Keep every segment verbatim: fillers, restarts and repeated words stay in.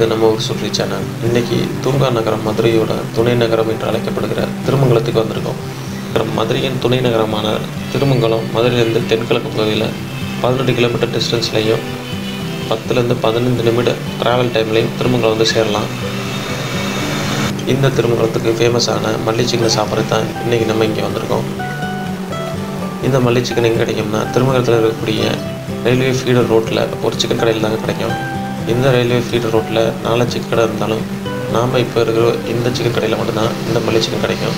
இது நம்ம ஊர் சுற்றி சேனல். இன்றைக்கி தூங்கா நகரம் மதுரையோட துணை நகரம் என்று அழைக்கப்படுகிற திருமங்கலத்துக்கு வந்திருக்கோம். மதுரையின் துணை நகரமான திருமங்கலம் மதுரையிலேருந்து தென்கிழக்கு பகுதியில் பதினெட்டு கிலோமீட்டர் டிஸ்டன்ஸ்லையும் பத்துலேருந்து பதினைந்து நிமிட ட்ராவல் டைம்லையும் திருமங்கலம் வந்து சேரலாம். இந்த திருமங்கலத்துக்கு ஃபேமஸான மல்லி சிக்கனை சாப்பிட்றது தான் இன்றைக்கி நம்ம இங்கே வந்திருக்கோம். இந்த மல்லி சிக்கன் எங்கே கிடைக்கும்னா திருமங்கலத்தில் இருக்கக்கூடிய ரயில்வே ஃபீடர் ரோட்டில் ஒரு சிக்கன் கடையில் தாங்க கிடைக்கும். இந்த ரயில்வே ஃபீடர் ரோட்டில் நாலு சிக்கன் கடை இருந்தாலும் நாம் இப்போ இருக்கிற இந்த சிக்கன் கடையில் மட்டும்தான் இந்த மல்லி சிக்கன் கிடைக்கும்.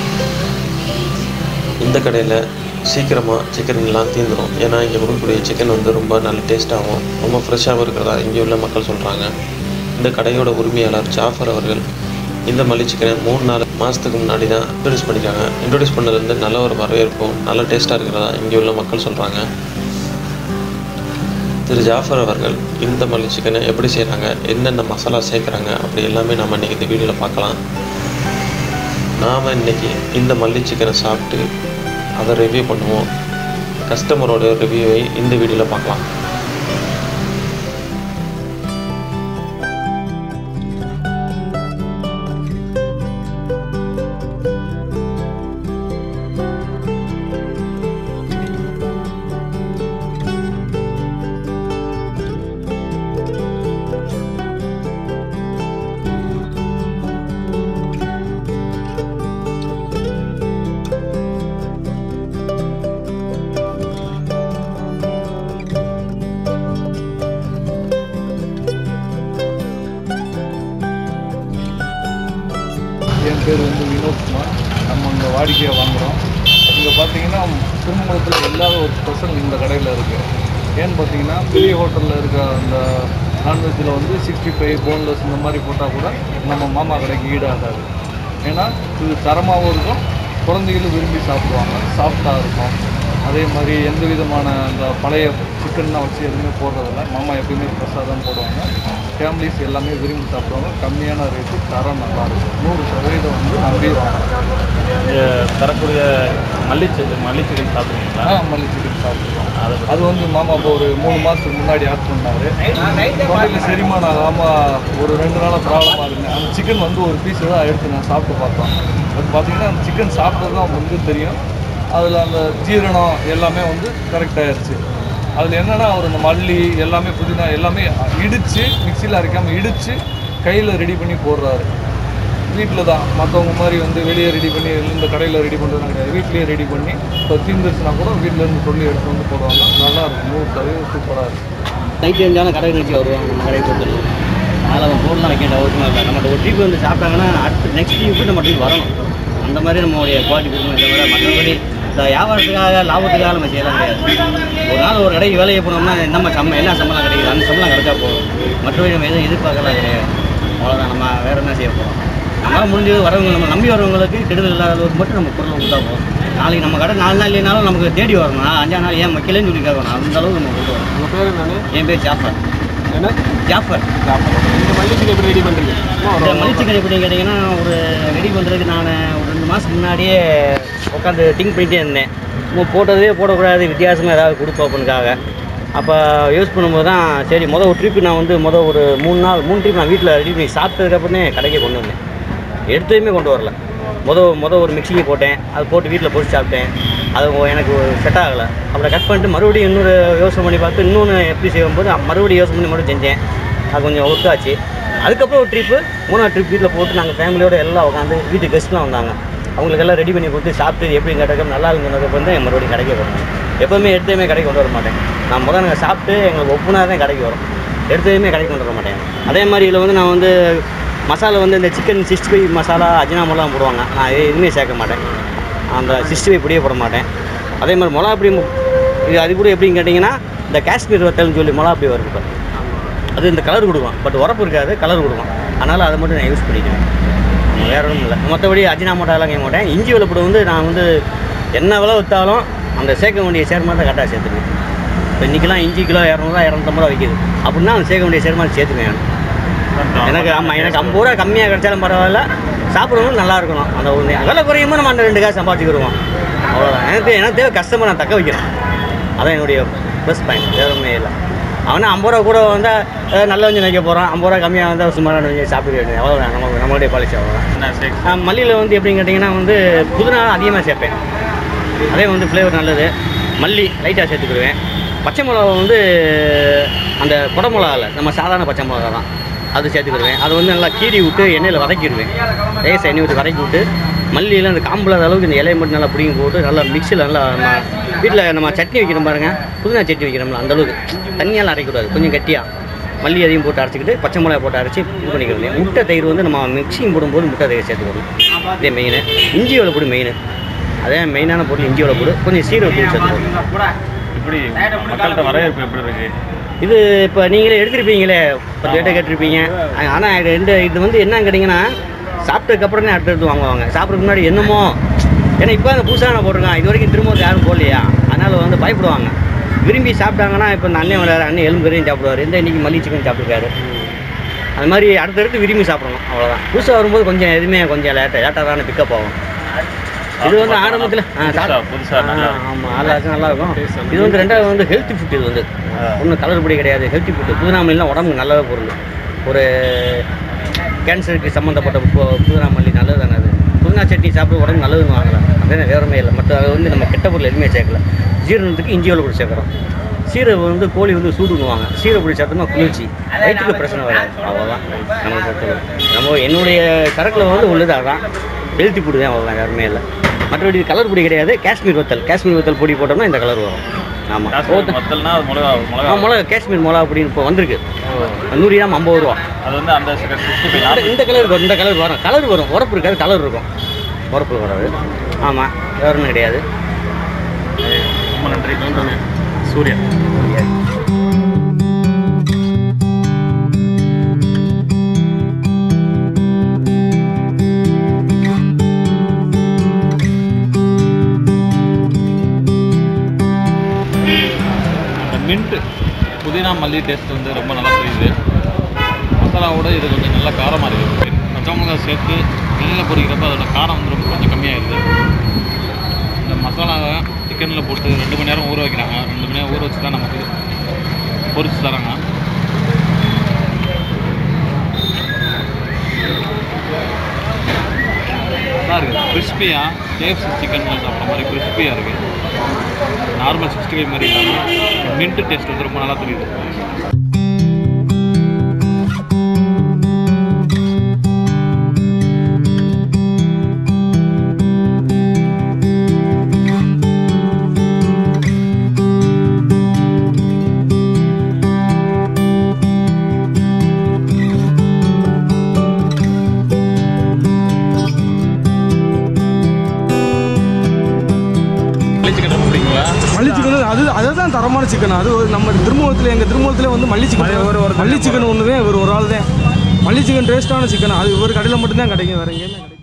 இந்த கடையில் சீக்கிரமாக சிக்கன் எல்லாம் தீர்ந்துடும். ஏன்னா இங்கே கொடுக்கக்கூடிய சிக்கன் வந்து ரொம்ப நல்ல டேஸ்ட்டாகவும் ரொம்ப ஃப்ரெஷ்ஷாகவும் இருக்கிறதா இங்கே உள்ள மக்கள் சொல்கிறாங்க. இந்த கடையோட உரிமையாளர் ஜாஃபர் அவர்கள் இந்த மல்லி சிக்கனை மூணு நாலு மாதத்துக்கு முன்னாடி தான் இன்ட்ரடியூஸ் பண்ணியிருக்காங்க. இன்ட்ரடியூஸ் பண்ணது வந்து நல்ல ஒரு வரவேற்பும் நல்ல டேஸ்ட்டாக இருக்கிறதா இங்கே உள்ள மக்கள் சொல்கிறாங்க. திரு ஜாஃபர் அவர்கள் இந்த மல்லி சிக்கனை எப்படி செய்கிறாங்க, என்னென்ன மசாலா சேர்க்குறாங்க, அப்படி எல்லாமே நம்ம இன்றைக்கி இந்த வீடியோவில் பார்க்கலாம். நாம் இன்றைக்கி இந்த மல்லி சிக்கனை சாப்பிட்டு அதை ரிவ்யூ பண்ணுவோம். கஸ்டமரோட ரிவ்யூவை இந்த வீடியோவில் பார்க்கலாம். என் பேர் வந்து வினோத்குமார். நம்ம இங்கே வாடிக்கையாக வாங்குகிறோம். இங்கே பார்த்தீங்கன்னா திருமங்கலத்தில் இல்லாத ஒரு ஸ்பெஷல் இந்த கடையில் இருக்குது. ஏன்னு பார்த்தீங்கன்னா பெரிய ஹோட்டலில் இருக்க அந்த நான்வெஜ்ஜில் வந்து சிக்ஸ்டி ஃபைவ் போன்லெஸ் இந்த மாதிரி போட்டால் கூட நம்ம மாமா கடைக்கு ஈடாகாது. ஏன்னா இது தரமாகவும் இருக்கும், குழந்தைகளும் விரும்பி சாப்பிடுவாங்க, சாஃப்டாக இருக்கும். அதே மாதிரி எந்த விதமான அந்த பழைய சிக்கன்லாம் வச்சு எதுவுமே போடுறதில்ல. மாமா எப்பயுமே ஃப்ரெஷ்ஷாக தான் போடுவாங்க. ஃபேமிலிஸ் எல்லாமே விரும்பி சாப்பிடுவாங்க. கம்மியான ரேட்டு, தரம் நல்லாயிருக்கும். நூறு சதவீதம் வந்து நம்பி வாங்கலாம். இங்கே தரக்கூடிய மல்லி சிக்கன் மல்லி சிக்கன் சாப்பிடுவீங்களா? ஆ, மல்லி சிக்கன் சாப்பிடுவோம். அது அது வந்து மாமா இப்போ ஒரு மூணு மாதத்துக்கு முன்னாடி ஆட் பண்ணார். தொண்டையில் செரிமானம் ஆகாமல் ஒரு ரெண்டு நாளாக ப்ராப்ளமாக இருந்தேன். அந்த சிக்கன் வந்து ஒரு பீஸ் தான் எடுத்து நான் சாப்பிட்டு பார்த்தோம். அது பார்த்தீங்கன்னா அந்த சிக்கன் சாப்பிட்டது தான் வந்து தெரியும். அதில் அந்த ஜீரணம் எல்லாமே வந்து கரெக்டாகிடுச்சு. அதில் என்னென்னா அவர் இந்த மல்லி எல்லாமே புதினா எல்லாமே இடித்து மிக்சியில் அரைக்காமல் இடித்து கையில் ரெடி பண்ணி போடுறாரு. வீட்டில் தான் மற்றவங்க மாதிரி வந்து வெளியே ரெடி பண்ணி இந்த கடையில் ரெடி பண்ணுறதுலாம் கிடையாது. வீட்லேயே ரெடி பண்ணி இப்போ தீர்ந்துருச்சுன்னா கூட வீட்டிலேருந்து சொல்லி எடுத்து வந்து போடுவாங்க. நல்லாயிருக்கும், நூறு சதவீதம் சூப்பராக இருக்கும். நைட்டு இருந்தாலும் கடை நிறுத்தி வருவாங்க நம்ம கடையை பொறுத்தவரை. அதனால் அவன் போடலாம் வைக்கின்ற அவசியமாக இல்லை. நம்மகிட்ட ஒரு ட்ரிப் வந்து சாப்பிட்டாங்கன்னா அடுத்து நெக்ஸ்ட் ட்ரிப்பு நம்ம ட்ரிப் வரணும். அந்த மாதிரி நம்மளுடைய குவாலிட்டி கொடுக்கணும். இதை விட மற்றபடி இந்த வியாபாரத்துக்காக லாபத்துக்காக நம்ம செய்யலாம் கிடையாது. ஒரு நாள் ஒரு கடைக்கு வேலையை போனோம்னா நம்ம சம்பளம் என்ன சம்பளம் கிடைக்குது அந்த சம்பளம் கிடைச்சா போதும். மற்றபடி நம்ம எதுவும் எதிர்பார்க்கலாம் கிடையாது. அவ்வளோதான். நம்ம வேறு என்ன செய்ய போகிறோம்? நம்மளால் முடிஞ்சது வரவங்க நம்ம நம்பி வரவங்களுக்கு கெடுதல் இல்லாதவருக்கு மட்டும் நம்ம பொருளை கொடுத்தா போதும். நாளைக்கு நம்ம கடை நாலு நாள் இல்லைனாலும் நமக்கு தேடி வரணும். அஞ்சா நாள் ஏன் மக்களேன்னு சொல்லி கேட்கணும். அந்த அளவுக்கு நம்ம கொண்டு வரணும். உங்கள் பேர் என்னன்னு? என் பேர் ஜாஃபர். என்ன? ஜாஃபர். ஜாஃபர். இந்த மல்லி சிக்கன் எப்படி ரெடி பண்ணுறீங்க? இந்த மல்லி சிக்கன் எப்படின்னு கேட்டிங்கன்னா ஒரு ரெடி பண்ணுறதுக்கு நான் ஒரு ரெண்டு மாதத்துக்கு முன்னாடியே உட்காந்து திங்க் பண்ணிகிட்டே இருந்தேன். நம்ம போட்டதே போடக்கூடாது, வித்தியாசமாக ஏதாவது கொடுப்போம் அப்படின்னுக்காக. அப்போ யூஸ் பண்ணும்போது தான் சரி மொதல் ஒரு ட்ரிப்பு நான் வந்து மொதல் ஒரு மூணு நாள் மூணு ட்ரிப் நான் வீட்டில் ரெடி பண்ணி சாப்பிட்டதுக்கப்புறமே கடைக்கே கொண்டு வந்தேன். எடுத்ததுமே கொண்டு வரல. மொதல் மொதல் ஒரு மிக்சிங்கை போட்டேன். அது போட்டு வீட்டில் போட்டு சாப்பிட்டேன். அது எனக்கு செட் ஆகலை. அப்புறம் கட் பண்ணிட்டு மறுபடியும் இன்னொரு யோசனை பண்ணி பார்த்து இன்னொன்று எப்படி செய்யும்போது மறுபடியும் யோசனை பண்ணி மறுபடியும் செஞ்சேன். அது கொஞ்சம் ஒர்க் ஆச்சு. அதுக்கப்புறம் ஒரு ட்ரிப்பு மூணாவது ட்ரிப் வீட்டில் போட்டு நாங்கள் ஃபேமிலியோடு எல்லாம் உட்காந்து வீட்டுக்கு கெஸ்ட்லாம் வந்தாங்க. அவங்களுக்கெல்லாம் ரெடி பண்ணி கொடுத்து சாப்பிட்டு எப்படி கிடைக்கும் நல்லா இருக்குங்கிறதுக்கு வந்து என் மறுபடியும் கடைக்கு வரணும். எப்போவுமே எடுத்ததுமே கடைக்கு கொண்டு வர மாட்டேன். நான் முதல் நாங்கள் சாப்பிட்டு எங்களுக்கு ஒப்புனா தான் கடைக்கு வரும். எடுத்ததுமே கடைக்கு கொண்டு வர மாட்டேன். அதே மாதிரி இதில் வந்து நான் வந்து மசாலா வந்து இந்த சிக்கன் சிக்ஸ்டி ஃபைவ் மசாலா அஜினாமோலாம் போடுவாங்க. நான் எதுவுமே சேர்க்க மாட்டேன். அந்த சிக்ஸ்டி ஃபைவ் பொடியே போட மாட்டேன். அதே மாதிரி மிளகா பொடி இது அது கூட எப்படின்னு கேட்டிங்கன்னா இந்த காஷ்மீர் வத்தல்னு சொல்லி மிளகா பொடி வருது. அது இந்த கலர் கொடுக்கும், பட் உரப்பு இருக்காது, கலர் கொடுக்கும். அதனால் அதை மட்டும் நான் யூஸ் பண்ணிக்குவேன். வேறு ஒன்றும் இல்லை. மற்றபடி அஜினாமோட்டாலாம் கேட்க மாட்டேன். இஞ்சி வெள்ளப்பூடு வந்து நான் வந்து என்ன விலை விற்றாலும் அந்த சேர்க்க வேண்டிய சேர்மாதிரி தான் கரெக்டாக சேர்த்துக்குவேன். இப்போ இன்றைக்கெலாம் இஞ்சி கிலோ இரநூறுவா இரநூத்தம்பது ரூபா விற்கிது அப்படின்னா அந்த சேர்க்க வேண்டிய சேர்மாதிரி சேர்த்துக்குவேன். எனக்கு ஆமாம், எனக்கு ஐம்பது ரூபா கம்மியாக கிடைச்சாலும் பரவாயில்ல, சாப்பிடுவோம் நல்லா இருக்கணும். அந்த ஒரு விலை குறையும்போது நம்ம அந்த ரெண்டு காசு சம்பாதிச்சுக்கிடுவோம். அவ்வளோதான். எனக்கு எனக்கு தேவை கஸ்டமர் நான் தக்க வைக்கிறேன். அதான் என்னுடைய ப்ளஸ் பாயிண்ட். வேறு ஒன்றுமே இல்லை. அவனா ஐம்பது ரூபா கூட வந்தால் நல்ல கொஞ்சம் வைக்க போகிறான், ஐம்பது ரூபா கம்மியாக வந்தால் சும்மா கொஞ்சம் சாப்பிட்டு வேணும், அவ்வளோ நம்ம நம்மளுடைய பாலிசி அவ்வளோதான். மல்லியில் வந்து எப்படின்னு கேட்டிங்கன்னா வந்து புதினா அதிகமாக சேர்ப்பேன், அதே வந்து ஃப்ளேவர் நல்லது. மல்லி லைட்டாக சேர்த்துக்கிடுவேன். பச்சை மிளகா வந்து அந்த குடை மிளகாவில் நம்ம சாதாரண பச்சை மிளகா தான் அது சேர்த்துக்கிடுவேன். அதை வந்து நல்லா கீறி விட்டு எண்ணெயில் வதக்கிடுவேன், லேசாக எண்ணெய் விட்டு வதக்கி விட்டு மல்லியில் அந்த காம்பில்லாத அளவுக்கு இந்த இலையை மட்டும் நல்லா பிடிங்கி போட்டு நல்லா மிக்சியில் நல்லா நம்ம வீட்டில் நம்ம சட்னி வைக்கிறோம் பாருங்கள், புதினா சட்னி வைக்கிறோம்ல அந்தளவுக்கு தண்ணியால் அரைக்கூடாது, கொஞ்சம் கட்டியாக மல்லி அதையும் போட்டு அரைச்சிக்கிட்டு பச்சை மிளகா போட்டு அரைச்சி இது பண்ணிக்கிறது. முட்டை தயிர் வந்து நம்ம மிக்சிங் போடும்போது முட்டை தயிர் சேர்த்துக்கணும், இதே மெயின். இஞ்சி வெள்ளைப்பூடு மெயின், அதே மெயினான பொருள் இஞ்சி வெள்ளைப்பூடு, கொஞ்சம் சீரகத்தூள் சேர்த்துக்கணும். இப்படி மக்கள்கிட்ட வரவேற்பு எப்படி இருக்குது? இது இப்போ நீங்களே எடுத்துருப்பீங்களே, பத்து ரேட்டை கேட்டிருப்பீங்க. ஆனால் இந்த இது வந்து என்னன்னு கேட்டிங்கன்னா சாப்பிட்டதுக்கப்புறம் அடுத்து எடுத்து வாங்குவாங்க, சாப்பிட்றதுக்கு முன்னாடி என்னமோ, ஏன்னா இப்போ அந்த புதுசாக நான் போட்டிருக்கேன், இது வரைக்கும் திரும்ப யாரும் போடலையா, அதனால் வந்து பயப்படுவாங்க. விரும்பி சாப்பிட்டாங்கன்னா இப்போ இந்த அண்ணன் விளையாடு அண்ணன் எலும்பு கறியும் சாப்பிடுவார், இந்த இன்றைக்கி மல்லி சிக்கன் சாப்பிட்டுருக்காரு, அது மாதிரி அடுத்தடுத்து விரும்பி சாப்பிடணும், அவ்வளோதான். புதுசாக வரும்போது கொஞ்சம் எதுவுமே கொஞ்சம் லேட்டாக லேட்டாக தானே பிக்கப் ஆகும். இது வந்து ஆரம்பத்தில் ஆமாம் நல்லாயிருக்கும் நல்லாயிருக்கும். இது வந்து ரெண்டாவது வந்து ஹெல்த்தி ஃபுட், இது வந்து ஒன்றும் கலர் பொடி கிடையாது, ஹெல்த்தி ஃபுட்டு. புதினாமல்லாம் உடம்புக்கு நல்ல பொருள், ஒரு கேன்சருக்கு சம்மந்தப்பட்ட புதினா மல்லி நல்லது தானே. அது புதினா சட்னி சாப்பிட்டு உடம்பு நல்லதுன்னு வாங்கலாம், அதே வேறமே இல்லை. மற்ற அது வந்து நம்ம கெட்ட பொருள் எதுவுமே சேர்க்கல. ஜீரணத்துக்கு இஞ்சி வெள்ளைப்பூடு சேர்க்குறோம். சீரகம் வந்து கோழி வந்து சூடுங்குவாங்க, சீரகப்பொடி சேர்த்தோம்னா குளிர்ச்சி, வயிற்றுக்கு பிரச்சனை வராது, அவ்வளோதான் நம்ம பொறுத்தவரை. நம்ம என்னுடைய சரக்கில் வந்து உள்ளது அதான் ஹெல்த்தி ஃபுட்டு தான், அவ்வளோதான், வேறமே இல்லை. மற்றபடி கலர் பொடி கிடையாது. காஷ்மீர் வத்தல், காஷ்மீர் வத்தல் பொடி போட்டோம்னா இந்த கலர் வரும். ஆமாம், வத்தல்னா மிளகா மிளகா மிளகா காஷ்மீர் மிளகா அப்படின்னு இப்போ வந்திருக்கு, நூறு கிராம் ஐம்பது ரூபா. அது வந்து அந்த இந்த கலர் வரும், இந்த கலர் வரும், கலர் வரும், உரப்பு இருக்காது, கலர் இருக்கும், உரப்பு வராது. ஆமாம், வேறு ஒன்றும் கிடையாது. ரொம்ப நன்றி. சூர்யா. மின்ட்டு புதினா மல்லி டேஸ்ட் வந்து ரொம்ப நல்லா தெரியுது. மசாலாவோட இது கொஞ்சம் நல்லா காரமாக இருக்குது. பச்சை மிளகாய் சேர்த்து நெல்லில் பொரிக்கிறப்ப அதோட காரம் வந்து ரொம்ப கொஞ்சம் கம்மியாகிடுது. இந்த மசாலாவை சிக்கனில் போட்டு ரெண்டு மணி நேரம் ஊற வைக்கிறாங்க, ரெண்டு மணி நேரம் ஊற வச்சு தான் நமக்கு பொரிச்சு தராங்க. நல்லா இருக்குது, கிறிஸ்பியாக கேஎஃப்சி சிக்கனில் சாப்பிட்ற மாதிரி கிறிஸ்பியாக இருக்குது. நார்மல் சிக்ஸ்டி ஃபைவ் மாதிரி இல்லாமல் மின்ட் டேஸ்ட் வந்து ரொம்ப நல்லா தெரியுது. மல்லி சிக்கன் அது அதுதான் தரமான சிக்கன். அது நம்ம திருமூலத்தில் எங்கள் திருமூலத்தில் வந்து மல்லி சிக்கன் ஒரு மல்லி சிக்கன் ஒன்று தான், இவர் ஒரு ஆள் தான் மல்லி சிக்கன் டேஸ்ட்டான சிக்கன். அது ஒரு கடையில் மட்டும்தான் கிடைக்கும், வேறு எங்கேயுமே கிடைக்கும்.